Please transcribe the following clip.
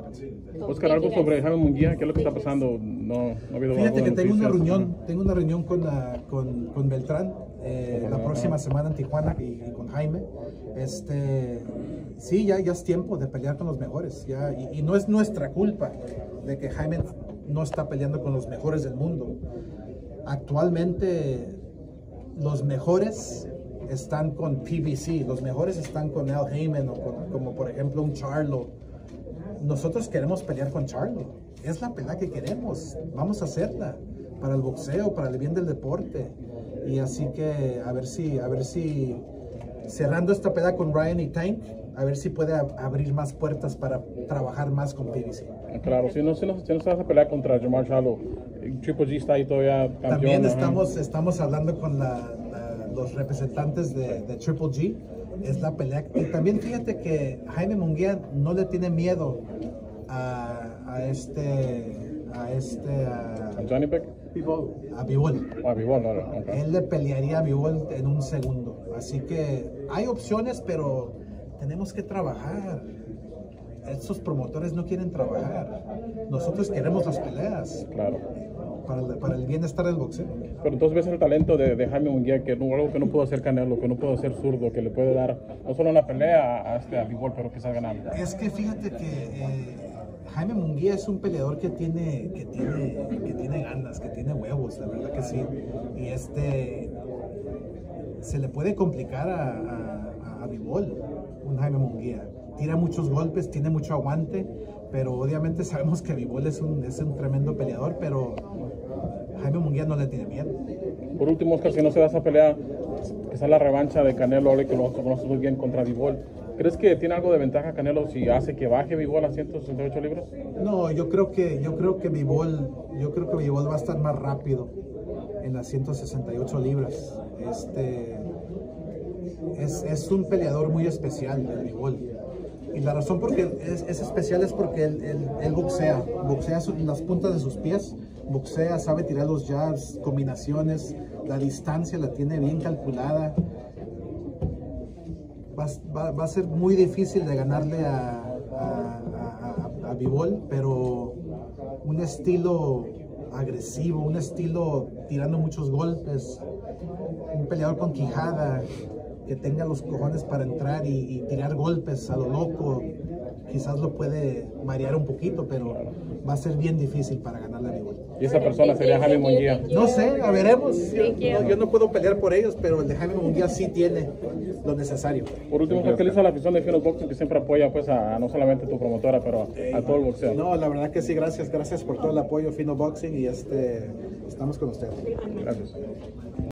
Oscar, algo sobre Jaime Munguía, ¿qué es lo que está pasando? No ha habido. Fíjate que tengo una reunión con Beltrán la próxima semana en Tijuana y con Jaime. Sí, ya es tiempo de pelear con los mejores. Y no es nuestra culpa de que Jaime no está peleando con los mejores del mundo. Actualmente los mejores están con PBC, los mejores están con Al Haymon o como por ejemplo un Charlo. Nosotros queremos pelear con Charlo, es la pelea que queremos, vamos a hacerla para el boxeo, para el bien del deporte. Y así que a ver si cerrando esta pelea con Ryan y Tank, a ver si puede abrir más puertas para trabajar más con PBC. Claro, si no se vas a pelear contra Jermall Charlo, Triple G está ahí todavía campeón. También estamos hablando con los representantes de Triple G. Es la pelea. Y también fíjate que Jaime Munguía no le tiene miedo a Johnny Beck. A Bivol. A Bivol, no. Okay. Él le pelearía a Bivol en un segundo. Así que hay opciones, pero tenemos que trabajar. Estos promotores no quieren trabajar. Nosotros queremos las peleas. Claro. Para el bienestar del boxeo. Pero entonces ves el talento de Jaime Munguía, que algo que no pudo hacer Canelo, que no pudo hacer Zurdo, que le puede dar no solo una pelea a Bivol, pero quizás ganando. Es que fíjate que Jaime Munguía es un peleador que tiene ganas, que tiene huevos, la verdad que sí. Y se le puede complicar a Bivol, un Jaime Munguía. Tira muchos golpes, tiene mucho aguante, pero obviamente sabemos que Bivol es un tremendo peleador, pero Jaime Munguía no le tiene miedo. Por último, Oscar, si no se da esa pelea, quizás la revancha de Canelo, ahora que lo conoces muy bien contra Bivol, ¿crees que tiene algo de ventaja Canelo si hace que baje Bivol a 168 libras? No, yo creo que Bivol va a estar más rápido en las 168 libras. Es un peleador muy especial, el Bivol. Y la razón por qué es especial es porque él boxea las puntas de sus pies, boxea, sabe tirar los jabs, combinaciones, la distancia la tiene bien calculada. Va a ser muy difícil de ganarle a Bivol, pero un estilo agresivo, un estilo tirando muchos golpes, un peleador con quijada, que tenga los cojones para entrar y tirar golpes a lo loco, quizás lo puede variar un poquito, pero va a ser bien difícil para ganarle a Bivol. ¿Y esa persona sería Jaime Munguía? No sé, veremos. Yo no puedo pelear por ellos, pero el de Jaime Munguía sí tiene lo necesario. Por último, ¿qué le dice a la afición de Finos Boxing, que siempre apoya pues a no solamente tu promotora, pero a todo el boxeo? No, la verdad que sí, gracias por todo el apoyo, Finos Boxing, y estamos con ustedes. Gracias.